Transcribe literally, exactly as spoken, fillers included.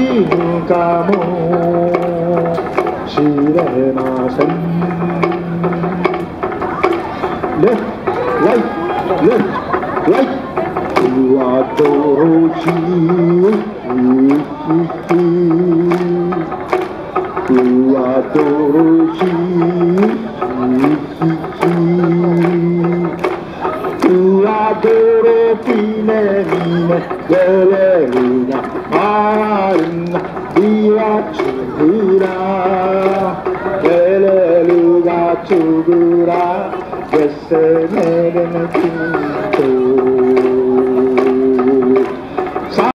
ぬかもしれません。レフトライトレフトライトふわとろしふわとろしふわとろきねみねゲレルがまるがびわつぐらゲレルがつぐらゲセネレネキ